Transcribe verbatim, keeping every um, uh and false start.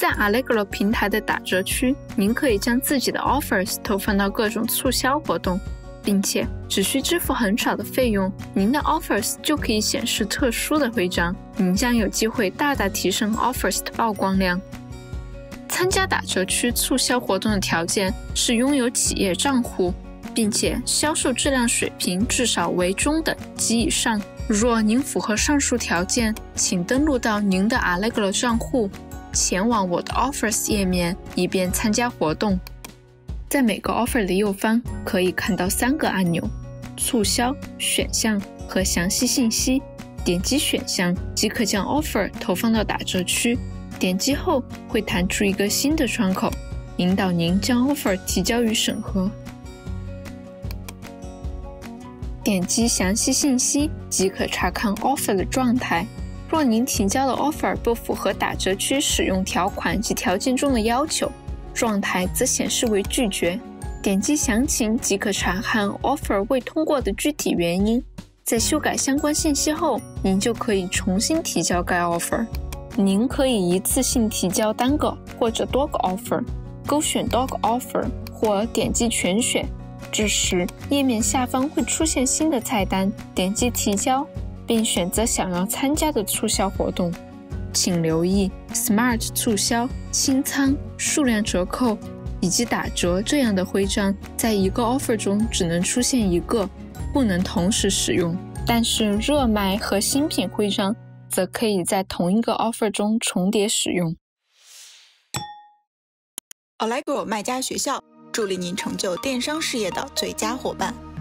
在 Allegro 平台的打折区，您可以将自己的 offers 投放到各种促销活动，并且只需支付很少的费用，您的 offers 就可以显示特殊的徽章，您将有机会大大提升 offers 的曝光量。参加打折区促销活动的条件是拥有企业账户，并且销售质量水平至少为中等及以上。若您符合上述条件，请登录到您的 Allegro 账户，前往我的 offers 页面，以便参加活动。在每个 offer 的右方可以看到三个按钮：促销、选项和详细信息。点击选项即可将 offer 投放到打折区，点击后会弹出一个新的窗口，引导您将 offer 提交予审核。点击详细信息即可查看 offer 的状态。若您提交的 offer 不符合打折区使用条款及条件中的要求，状态则显示为拒绝。点击详情即可查看 offer 未通过的具体原因。在修改相关信息后，您就可以重新提交该 offer。您可以一次性提交单个或者多个 offer， 勾选多个 offer 或点击全选。这时，页面下方会出现新的菜单，点击提交，并选择想要参加的促销活动。请留意 Smart 促销、清仓、数量折扣以及打折这样的徽章在一个 offer 中只能出现一个，不能同时使用。但是热卖和新品徽章则可以在同一个 offer 中重叠使用。 Allegro 卖家学校，助力您成就电商事业的最佳伙伴。